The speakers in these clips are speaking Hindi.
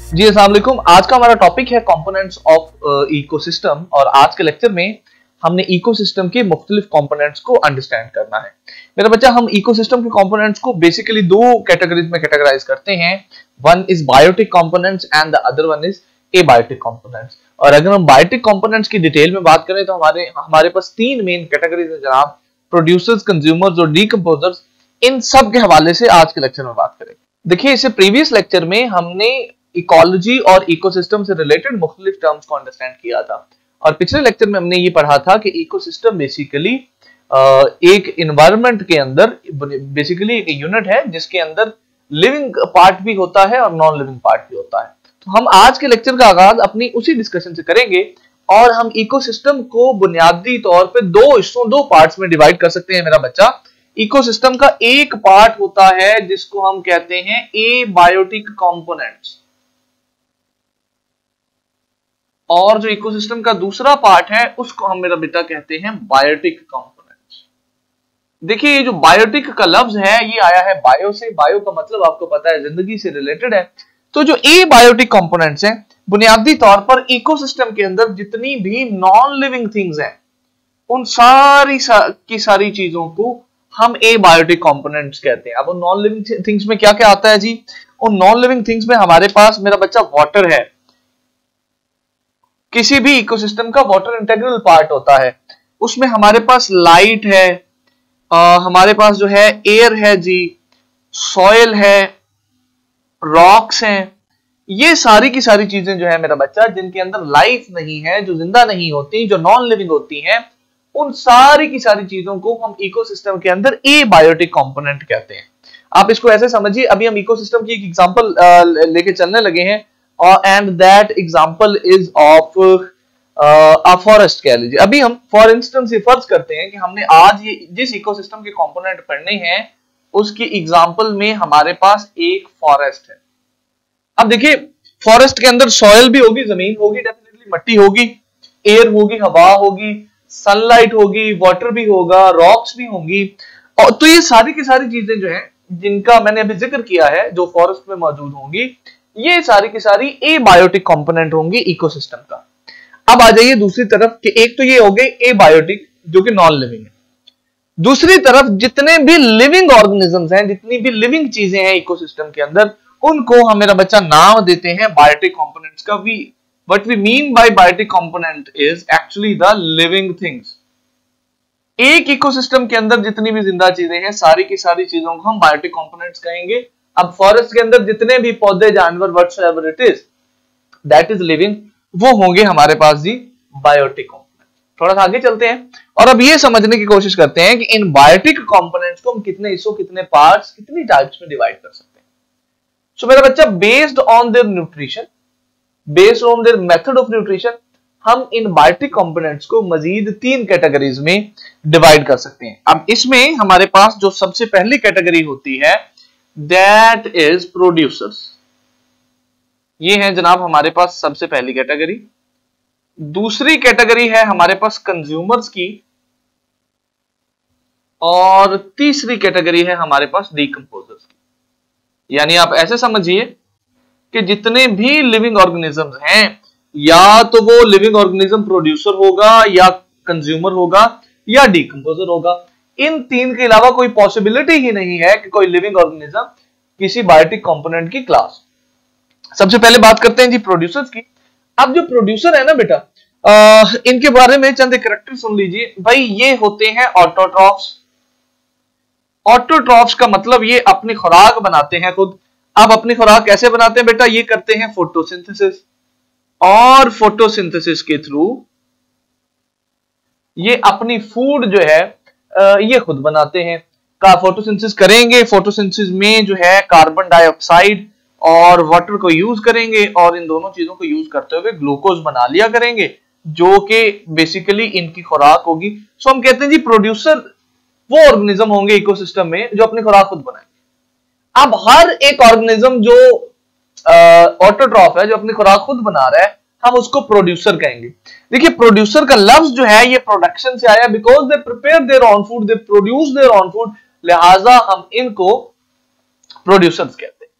जी अस्सलाम वालेकुम। आज का हमारा टॉपिक है कंपोनेंट्स ऑफ इकोसिस्टम और आज के लेक्चर में हमने इकोसिस्टम के मुख्तलिफ कंपोनेंट्स को अंडरस्टैंड करना है। मेरा बच्चा, हम इकोसिस्टम के कंपोनेंट्स को बेसिकली दो कैटेगरीज में कैटेगराइज करते हैं। One is biotic components and the other one is abiotic components. और अगर हम बायोटिक कंपोनेंट्स की डिटेल में बात करें तो हमारे पास तीन मेन कैटेगरीज है जनाब, प्रोड्यूसर्स, कंज्यूमर्स और डीकंपोजर्स। इन सब के हवाले से आज के लेक्चर में बात करेंगे। देखिए, इससे प्रीवियस लेक्चर में हमने इकोलॉजी और इकोसिस्टम से रिलेटेड मुख्तलिफ टर्म्स को अंडरस्टैंड किया था और पिछले लेक्चर में हमने ये पढ़ा था कि इकोसिस्टम बेसिकली एक एनवायरनमेंट के अंदर बेसिकली एक यूनिट है जिसके अंदर लिविंग पार्ट भी होता है और नॉन लिविंग पार्ट भी होता है। तो हम आज के लेक्चर का आगाज अपनी उसी डिस्कशन से करेंगे और हम इकोसिस्टम को बुनियादी तौर पे दो हिस्सों, दो पार्ट्स में डिवाइड कर सकते हैं मेरा बच्चा। इकोसिस्टम का एक पार्ट होता है जिसको हम कहते हैं एबायोटिक कंपोनेंट्स और जो इकोसिस्टम का दूसरा पार्ट है उसको हम मेरा बेटा कहते हैं बायोटिक कंपोनेंट्स। देखिए, ये जो बायोटिक का लफ्ज है ये आया है बायो से। बायो का मतलब आपको पता है जिंदगी से रिलेटेड है। तो जो एबायोटिक कंपोनेंट्स हैं, बुनियादी तौर पर इकोसिस्टम के अंदर जितनी भी नॉन लिविंग थिंग्स हैं उन सारी चीजों को हम एबायोटिक कंपोनेंट्स कहते हैं। अब उन नॉन लिविंग थिंग्स में क्या क्या आता है जी? उन नॉन लिविंग थिंग्स में हमारे पास मेरा बच्चा वाटर है। किसी भी इकोसिस्टम का वाटर इंटीग्रल पार्ट होता है। उसमें हमारे पास लाइट है, हमारे पास जो है एयर है जी, सॉइल है, रॉक्स हैं। ये सारी की सारी चीजें जो है मेरा बच्चा जिनके अंदर लाइफ नहीं है, जो जिंदा नहीं होती, जो नॉन लिविंग होती हैं, उन सारी की सारी चीजों को हम इकोसिस्टम के अंदर एबायोटिक कंपोनेंट कहते हैं। आप इसको ऐसे समझिए, अभी हम इकोसिस्टम की एक एग्जांपल लेके चलने लगे हैं and that example is of a forest कह लीजिए। अभी हम फॉर इंस्टेंस ये फर्ज करते हैं कि हमने आज ये जिस इकोसिस्टम के कंपोनेंट पढ़ने हैं उसकी एग्जांपल में हमारे पास एक फॉरेस्ट है। अब देखिए, फॉरेस्ट के अंदर सॉइल भी होगी, जमीन होगी, डेफिनेटली मट्टी होगी, एयर होगी, हवा होगी, सनलाइट होगी, वाटर भी होगा, रॉक्स भी होंगी। और तो ये सारी की सारी चीजें जो है जिनका मैंने अभी जिक्र किया है जो फॉरेस्ट में मौजूद होंगी, ये सारी की सारी एबायोटिक कंपोनेंट होंगे इकोसिस्टम का। अब आ जाइए दूसरी तरफ कि एक तो ये हो गए एबायोटिक जो कि नॉन लिविंग है। दूसरी तरफ जितने भी लिविंग ऑर्गेनिजम्स हैं, जितनी भी लिविंग चीजें हैं इकोसिस्टम के अंदर, उनको हम मेरा बच्चा नाम देते हैं बायोटिक कंपोनेंट्स का। What we mean by biotic component is actually the living things. एक इकोसिस्टम के अंदर जितनी भी जिंदा चीजें हैं, सारी की सारी चीजों को हम बायोटिक कंपोनेंट्स कहेंगे। अब फॉरेस्ट के अंदर जितने भी पौधे, जानवर, whatsoever it is that is living, वो होंगे हमारे पास जी बायोटिक कंपोनेंट। थोड़ा सा आगे चलते हैं और अब ये समझने की कोशिश करते हैं कि इन बायोटिक कंपोनेंट्स को हम कितने हिस्सों, कितने पार्ट्स, कितनी टाइप्स में डिवाइड कर सकते हैं। सो मेरा बच्चा, based on their nutrition, based on their method of nutrition, हम इन बायोटिक कंपोनेंट्स को मजीद तीन कैटेगरीज में डिवाइड कर सकते हैं। अब इसमें हमारे पास जो सबसे पहली कैटेगरी होती है that is producers। ये है जनाब हमारे पास सबसे पहली कैटेगरी। दूसरी कैटेगरी है हमारे पास कंज्यूमर्स की और तीसरी कैटेगरी है हमारे पास डीकंपोजर्स की। यानी आप ऐसे समझिए कि जितने भी लिविंग ऑर्गेनिजम्स हैं, या तो वो लिविंग ऑर्गेनिज्म प्रोड्यूसर होगा या कंज्यूमर होगा या डीकंपोजर होगा। इन तीन के अलावा कोई पॉसिबिलिटी ही नहीं है कि कोई लिविंग ऑर्गेनिज्म किसी बायोटिक कंपोनेंट की क्लास। सबसे पहले बात करते हैं जी प्रोड्यूसर्स की। अब जो प्रोड्यूसर है ना बेटा, इनके बारे में चंद कैरेक्टर सुन लीजिए भाई। ये होते हैं ऑटोट्रॉफ्स। ऑटोट्रॉफ्स का मतलब ये अपनी खुराक बनाते हैं खुद। अब अपनी खुराक कैसे बनाते हैं बेटा? ये करते हैं फोटोसिंथेसिस, और फोटोसिंथेसिस के थ्रू ये अपनी फूड जो है ये खुद बनाते हैं। का फोटोसिंथेसिस करेंगे, फोटोसिंथेसिस में जो है कार्बन डाइऑक्साइड और वाटर को यूज करेंगे और इन दोनों चीजों को यूज करते हुए ग्लूकोज बना लिया करेंगे जो कि बेसिकली इनकी खुराक होगी। सो हम कहते हैं जी प्रोड्यूसर वो ऑर्गेनिज्म होंगे इकोसिस्टम में जो अपनी खुराक खुद बनाएंगे। अब हर एक ऑर्गेनिज्म जो ऑटोट्रॉफ है, जो अपनी खुराक खुद बना रहा है, हम उसको प्रोड्यूसर कहेंगे। देखिए, प्रोड्यूसर का लफ्ज जो है ये प्रोडक्शन से आया, because they prepare their own food, they produce their own food, लिहाजा हम इनको प्रोड्यूसर्स कहते हैं।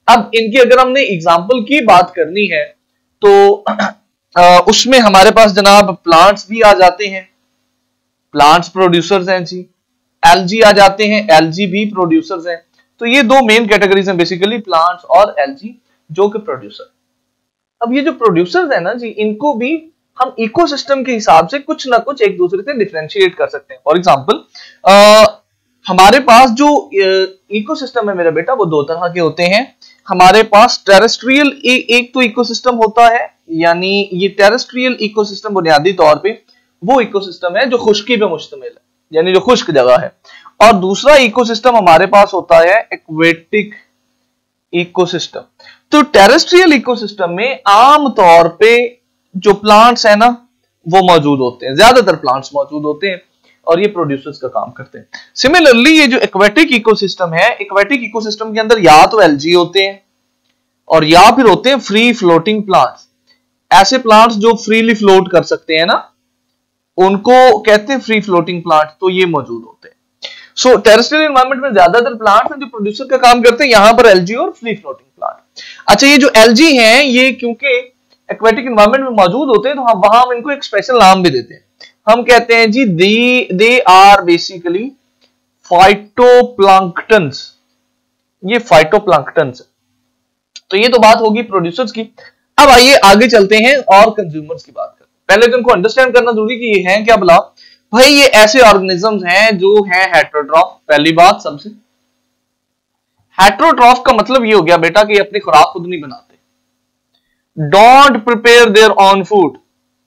अब इनकी अगर हमने एग्जाम्पल की बात करनी है तो उसमें हमारे पास जनाब प्लांट्स भी आ जाते हैं, प्लांट्स प्रोड्यूसर्स हैं जी, एल्गी आ जाते हैं, एल्गी भी प्रोड्यूसर्स हैं। तो ये दो मेन कैटेगरीज हैं बेसिकली, प्लांट्स और एल्गी जो कि प्रोड्यूसर। अब ये जो प्रोड्यूसर्स है ना जी, इनको भी हम इकोसिस्टम के हिसाब से कुछ ना कुछ एक दूसरे से डिफरेंशिएट कर सकते हैं। फॉर एग्जांपल हमारे पास जो इकोसिस्टम है मेरा बेटा वो दो तरह के होते हैं। हमारे पास टेरेस्ट्रियल एक तो इकोसिस्टम होता है, यानी ये टेरेस्ट्रियल इकोसिस्टम बुनियादी तौर पे वो इकोसिस्टम है जो खुश्की पे मुश्तमिल है, यानी जो खुश्क जगह है। और दूसरा इकोसिस्टम हमारे पास होता है एक्वेटिक इकोसिस्टम। तो टेरेस्ट्रियल इकोसिस्टम में आम तौर पे जो प्लांट्स है ना वो मौजूद होते हैं, ज्यादातर प्लांट्स मौजूद होते हैं और ये प्रोड्यूसर्स का काम करते हैं। सिमिलरली ये जो एक्वेटिक इकोसिस्टम है, एक्वेटिक इकोसिस्टम के अंदर या तो एल्गी होते हैं और या फिर होते हैं फ्री फ्लोटिंग प्लांट्स। ऐसे प्लांट्स जो फ्रीली फ्लोट कर सकते हैं ना, उनको कहते हैं फ्री फ्लोटिंग प्लांट, तो ये मौजूद होते हैं। सो टेरेस्ट्रियल एनवायरनमेंट में ज्यादातर प्लांट्स हैं जो प्रोड्यूसर का काम करते हैं, यहां पर एल्गी और फ्री फ्लोटिंग प्लांट। अच्छा, ये जो एल्गी हैं ये क्योंकि एक्वेटिक एनवायरनमेंट में मौजूद होते हैं तो हम वहां इनको एक स्पेशल नाम भी देते हैं। हम कहते हैं जी दे आर बेसिकली फाइटोप्लैंक्टन्स। ये फाइटोप्लैंक्टन्स। तो ये तो बात होगी प्रोड्यूसर्स की। अब आइए आगे चलते हैं और कंज्यूमर्स की बात करते हैं। पहले तो इनको अंडरस्टैंड करना जरूरी कि ये हैं क्या भला। भाई ये ऐसे ऑर्गेनिजम्स हैं जो हैं हेटेरोट्रॉफ। पहली बात सबसे, हेटेरोट्रॉफ का मतलब ये हो गया बेटा कि अपनी खुराक खुद नहीं बनाते, don't prepare their own food,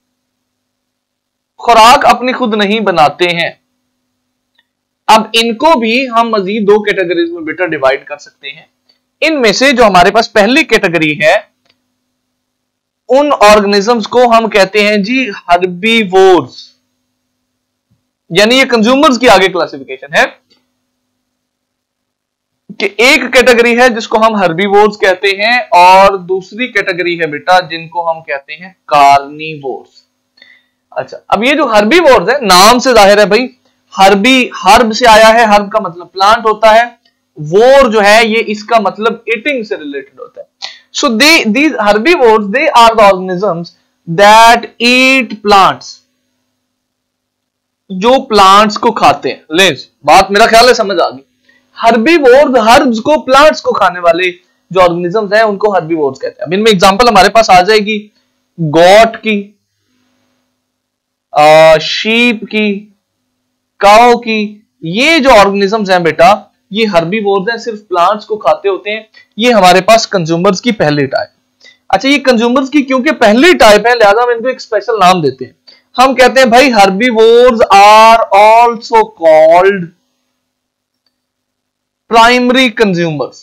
खुराक अपनी खुद नहीं बनाते हैं। अब इनको भी हम मजीद दो कैटेगरीज में बेटा डिवाइड कर सकते हैं। इनमें से जो हमारे पास पहली कैटेगरी है उन ऑर्गेनिजम्स को हम कहते हैं जी हर्बीवोर्स, यानी ये कंज्यूमर्स की आगे क्लासिफिकेशन है कि एक कैटेगरी है जिसको हम हर्बीवोर्स कहते हैं और दूसरी कैटेगरी है बेटा जिनको हम कहते हैं कार्निवोर्स। अच्छा, अब ये जो हर्बीवोर्स है, नाम से जाहिर है भाई, हर्ब से आया है, हर्ब का मतलब प्लांट होता है, वोर जो है ये इसका मतलब ईटिंग से रिलेटेड होता है। So these herbivores, they are the organisms that eat plants, जो प्लांट्स को खाते हैं। ले बात मेरा ख्याल है समझ आ गई। हर्बीवोर्स हर्ब्स को, प्लांट्स को खाने वाले जो ऑर्गेनिजम्स हैं उनको हर्बीवोर्स कहते हैं। अब इनमें एग्जांपल हमारे पास आ जाएगी गॉट की, शीप की, काऊ की। ये जो ऑर्गेनिजम्स हैं बेटा ये हर्बीवोर्स हैं, सिर्फ प्लांट्स को खाते होते हैं। ये हमारे पास कंज्यूमर्स की पहली टाइप। अच्छा, ये कंज्यूमर्स की क्योंकि पहली टाइप है लिहाजा हम इनको एक स्पेशल नाम देते हैं। हम कहते हैं भाई herbivores are also called primary consumers.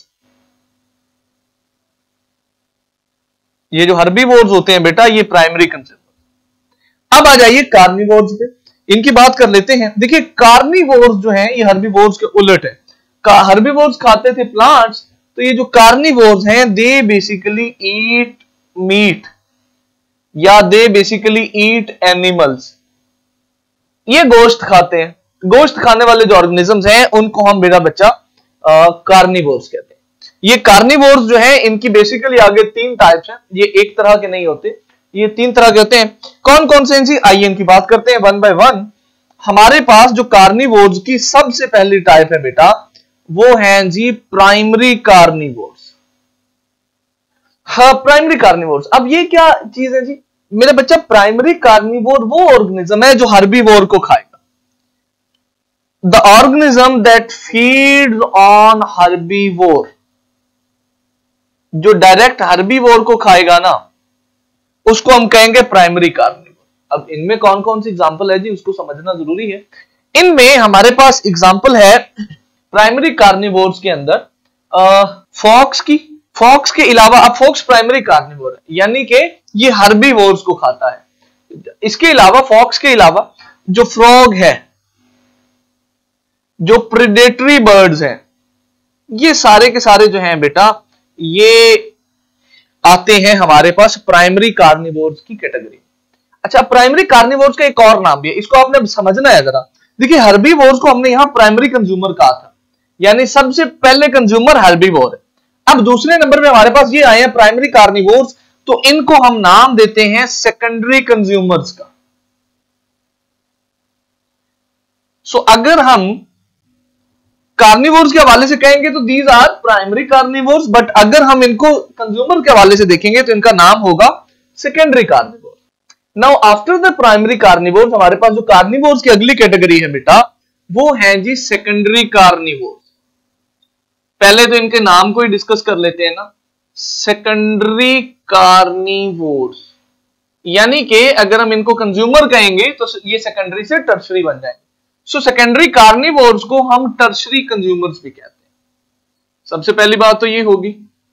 ये जो हर्बीवोर्स होते हैं बेटा ये प्राइमरी कंज्यूमर। अब आ जाइए कार्निवोर्स पे, इनकी बात कर लेते हैं। देखिए कार्निवोर्स जो हैं ये हर्बीवोर्स के उलट है। हर्बीवोर्स खाते थे प्लांट्स, तो ये जो कार्निवोर्स हैं दे बेसिकली ईट मीट या दे बेसिकली ईट एनिमल्स। ये गोश्त खाते हैं। गोश्त खाने वाले जो ऑर्गेनिजम्स हैं उनको हम बेटा बच्चा कार्निवोर्स कहते हैं। ये कार्निवोर्स जो हैं इनकी बेसिकली आगे तीन टाइप्स हैं, ये एक तरह के नहीं होते, ये तीन तरह के होते हैं। कौन कौन से हैं? आइए इनकी बात करते हैं वन बाय वन। हमारे पास जो कार्निवोर्स की सबसे पहली टाइप है बेटा वो है जी प्राइमरी कार्निवोर्स। हाँ, प्राइमरी कार्निवोर्स। अब ये क्या चीज है जी मेरे बच्चा? प्राइमरी कार्निवोर वो ऑर्गेनिज्म है जो हर्बीवोर को खाएगा। The organism that feeds on herbivore, जो डायरेक्ट हर्बीवोर को खाएगा ना उसको हम कहेंगे प्राइमरी कार्निवोर। अब इनमें कौन कौन सी एग्जांपल है जी उसको समझना जरूरी है। इनमें हमारे पास एग्जांपल है प्राइमरी कार्निवोर्स के अंदर फॉक्स की। फॉक्स के अलावा, अब फॉक्स प्राइमरी कार्निवोर है यानी कि ये हर्बीवोर्स को खाता है। इसके अलावा, फॉक्स के अलावा जो फ्रॉग है, जो प्रेडेटरी बर्ड्स हैं, ये सारे के सारे जो हैं बेटा ये आते हैं हमारे पास प्राइमरी कार्निवोर्स की कैटेगरी। अच्छा, प्राइमरी कार्निवोर्स का एक और नाम भी है, इसको आपने समझना है जरा। देखिए हर्बीवोर्स को हमने यहां प्राइमरी कंज्यूमर कहा था, यानी सबसे पहले कंज्यूमर हर्बीवोर है। अब दूसरे नंबर पे हमारे पास ये आए हैं प्राइमरी कार्निवोर्स, तो इनको हम नाम देते हैं सेकेंडरी कंज्यूमर्स का। सो अगर हम कार्निवोर्स के हवाले से कहेंगे तो these are primary carnivores, but अगर हम इनको कंज्यूमर के हवाले से देखेंगे तो इनका नाम होगा secondary carnivores. Now after the primary carnivores हमारे पास जो कार्निवोर्स की अगली कैटेगरी है बेटा वो है जी सेकेंडरी कार्निवोर्स। पहले तो इनके नाम को ही डिस्कस कर लेते हैं ना, सेकेंडरी कार्निवोर्स, यानी कि अगर हम इनको कंज्यूमर कहेंगे तो ये सेकेंडरी से टर्शरी बन जाएंगे। सो सेकेंडरी कार्निवोर्स को हम टर्शरी कंज्यूमर्स भी कहते हैं। सबसे पहली बात तो ये होगी।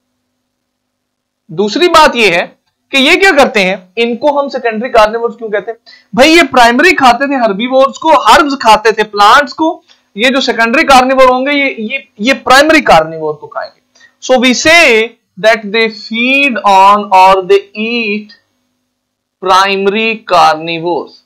दूसरी बात ये है कि ये क्या करते हैं, इनको हम सेकेंडरी कार्निवोर्स क्यों कहते हैं? भाई ये प्राइमरी खाते थे हर्बीवोर्स को, हर्ब्स खाते थे प्लांट्स को, ये जो सेकेंडरी कार्निवोर होंगे ये प्राइमरी कार्निवोर को खाएंगे। So we say that they feed on और दे ईट प्राइमरी कार्निवोर्स।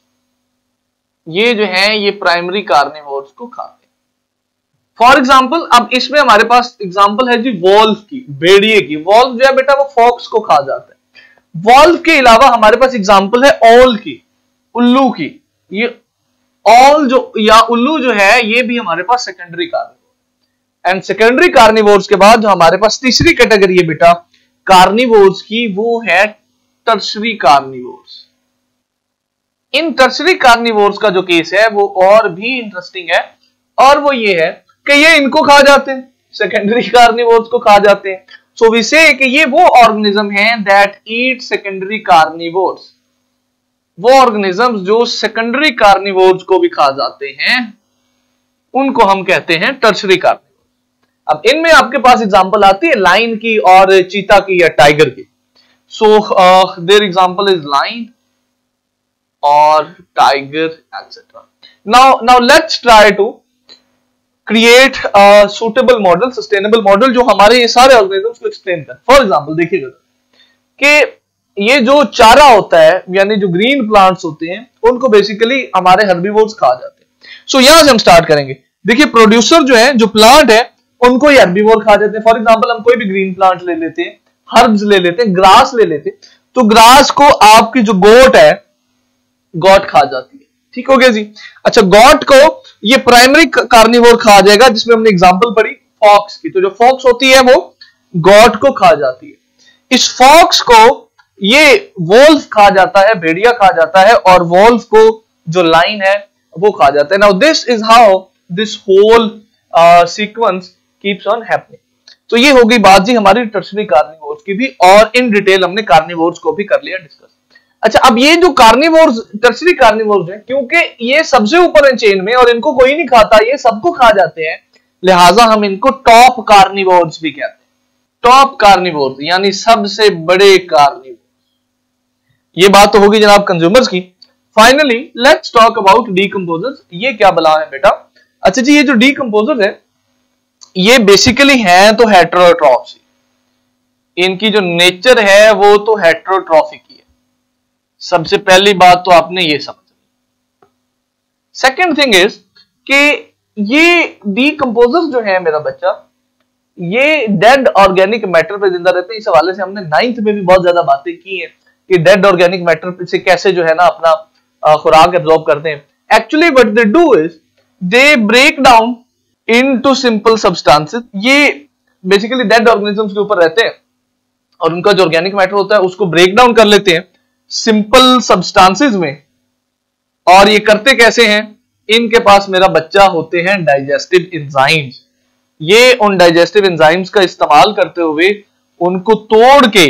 ये जो है ये प्राइमरी कार्निवोर्स को खाते हैं। फॉर एग्जाम्पल अब इसमें हमारे पास एग्जाम्पल है जी वॉल्फ की, भेड़िए की। वॉल्फ जो है बेटा वो फॉक्स को खा जाता है। वॉल्फ के अलावा हमारे पास एग्जाम्पल है ऑल की, उल्लू की। ये ऑल जो या उल्लू जो है ये भी हमारे पास secondary carnivore. And secondary carnivores के बाद जो हमारे पास तीसरी कैटेगरी है बेटा कार्निवोर्स की वो है टर्शरी कार्निवोर्स। इन टर्शरी कार्निवोर्स का जो केस है वो और भी इंटरेस्टिंग है, और वो ये है कि ये इनको खा जाते हैं, सेकेंडरी कार्निवोर्स को खा जाते हैं। सो वी से कि ये वो ऑर्गेनिज्म है दैट ईट सेकेंडरी कार्निवोर्स। वो ऑर्गेनिजम्स जो सेकेंडरी कार्निवोर्स को भी खा जाते हैं उनको हम कहते हैं टर्शरी कार्निवोर्स। अब इनमें आपके पास एग्जांपल आती है लाइन की और चीता की या टाइगर की। So their example is lion और tiger etcetera. Now let's try to create a suitable model, sustainable model जो हमारे ये सारे ऑर्गेनिजम्स को एक्सप्लेन कर। फॉर एग्जांपल देखिएगा कि ये जो चारा होता है यानी जो ग्रीन प्लांट्स होते हैं उनको बेसिकली हमारे हर्बीवोर्स खा जाते हैं। सो यहां से हम स्टार्ट करेंगे। देखिए प्रोड्यूसर जो है, जो प्लांट है, उनको ये हर्बीवोर खा जाते हैं। फॉर एग्जांपल हम कोई भी ग्रीन प्लांट ले लेते हैं, हर्ब्स ले लेते हैं, ग्रास ले लेते हैं, तो ग्रास को आपकी जो गोट है गॉट खा जाती है। ठीक हो गया जी। अच्छा, गॉट को ये प्राइमरी कार्निवोर खा जाएगा, जिसमें हमने एग्जांपल पढ़ी फॉक्स की। तो जो फॉक्स होती है वो गॉट को खा जाती है। इस फॉक्स को ये वोल्फ खा जाता है, भेड़िया खा जाता है, और वोल्फ को जो लाइन है वो खा जाता है। Now this is how this whole sequence keeps on happening. तो ये होगी बात जी हमारी टर्शरी कार्निवोर्स की भी, और इन डिटेल हमने कार्निवोर्स को भी कर लिया डिस्कस। अच्छा, अब ये जो कार्निवोर्स, टर्शरी कार्निवोर्स है, क्योंकि ये सबसे ऊपर है चेन में और इनको कोई नहीं खाता, ये सबको खा जाते हैं, लिहाजा हम इनको टॉप कार्निवोर्स भी कहते हैं। टॉप कार्निवोर्स यानी सबसे बड़े कार्निवोर्स। ये बात तो होगी जनाब कंज्यूमर्स की। Finally let's talk about decomposers. ये क्या बला है बेटा? अच्छा जी, ये जो डीकंपोजर्स है ये बेसिकली हैं तो हेटेरोट्रॉफ्स। इनकी जो नेचर है वो तो हेटेरोट्रॉफिक ही है। सबसे पहली बात तो आपने ये समझ। सेकंड थिंग इज कि ये डीकंपोजर्स जो है मेरा बच्चा, ये डेड ऑर्गेनिक मैटर पे जिंदा रहते हैं। इस हवाले से हमने 9th में भी बहुत ज्यादा बातें की हैं कि डेड ऑर्गेनिक मैटर से कैसे जो है ना अपना खुराक एब्जॉर्ब करते हैं। Actually what they do is they break down into simple substances. ये बेसिकली डेड ऑर्गेनिजम्स के ऊपर रहते हैं और उनका जो ऑर्गेनिक मैटर होता है उसको ब्रेक डाउन कर लेते हैं सिंपल सब्सटेंसेस में। और ये करते कैसे हैं? इनके पास मेरा बच्चा होते हैं डाइजेस्टिव एंजाइम्स। ये उन डाइजेस्टिव एंजाइम्स का इस्तेमाल करते हुए उनको तोड़ के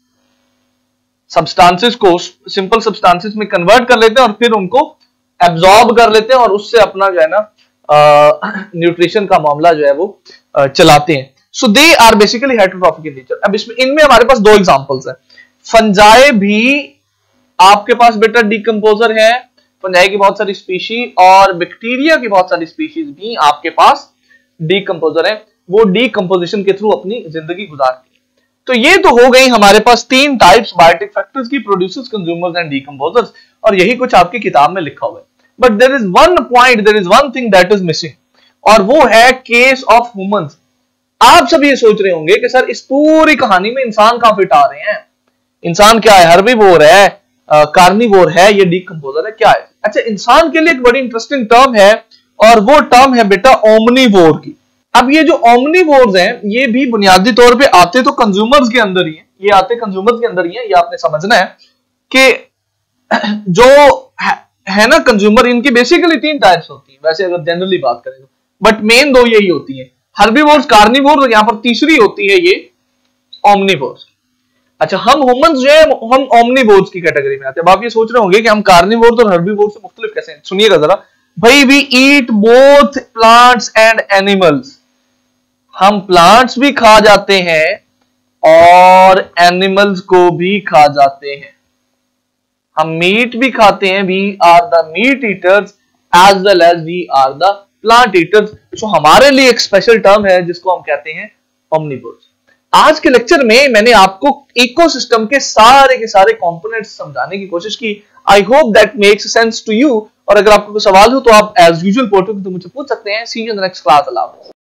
सब्सटेंसेस को सिंपल सब्सटेंसेस में कन्वर्ट कर लेते हैं और फिर उनको एब्जॉर्ब कर लेते हैं और उससे अपना जो है ना न्यूट्रिशन का मामला जो है वो चलाते हैं। So they are basically heterotrophic in nature. अब इसमें इनमें हमारे पास दो एग्जांपल्स हैं। फंजाई भी आपके पास बेटा डीकंपोजर है, फंजाई की बहुत सारी स्पीशी, और बैक्टीरिया की बहुत सारी स्पीशीज भी आपके पास डीकंपोजर है। वो डीकंपोजिशन के थ्रू अपनी जिंदगी गुजारती है। तो ये तो हो गई हमारे पास तीन टाइप्स बायोटिक फैक्टर्स की, प्रोड्यूसर्स, कंज्यूमर्स एंड डीकंपोजर्स, और यही कुछ आपकी किताब में लिखा हुआ है। But there is one point, there is one thing that is missing, और वो है केस ऑफ ह्यूमंस। आप सब ये सोच रहे होंगे कि सर इस पूरी कहानी में इंसान कहां फिट आ रहे हैं, इंसान क्या है, हर्बीवोर है, कार्निवोर है, ये डीकंपोजर है, क्या है? अच्छा, इंसान के लिए एक बड़ी इंटरेस्टिंग टर्म है और वो टर्म है बेटा ओमनीवोर की। अब ये जो ओमनीवोर्स हैं ये भी बुनियादी तौर पे आते तो कंज्यूमर्स के अंदर ही है, ये आते कंज्यूमर्स के अंदर ही है, ये आपने समझना है कि जो है ना कंज्यूमर, इनकी बेसिकली 3 टाइप्स होती है वैसे अगर जनरली बात करें तो, बट मेन 2 यही होती है, हर्बीवोर्स, कार्निवोर्स, और यहां पर तीसरी होती है ये ओमनीवोर्स। अच्छा, हम ह्यूमंस जो है हम ओमनीवोर्स की कैटेगरी में आते हैं। अब आप ये सोच रहे होंगे कि हम कार्निवोर्स और हर्बीवोर्स से मुख्तलिफ कैसे हैं, सुनिएगा जरा भाई। We eat both plants and animals, हम प्लांट्स भी खा जाते हैं और एनिमल्स को भी खा जाते हैं। हम मीट भी खाते हैं, we are the meat eaters as well as we are the plant eaters. So हमारे लिए एक स्पेशल टर्म है जिसको हम कहते हैं ओमनीवोर्स। आज के लेक्चर में मैंने आपको इकोसिस्टम के सारे कंपोनेंट्स समझाने की कोशिश की। I hope that makes sense to you. और अगर आपको कोई सवाल हो तो आप एज यूजुअल पोर्टल तो मुझे पूछ सकते हैं। See you in the next class. अल्लाह हाफ़िज़।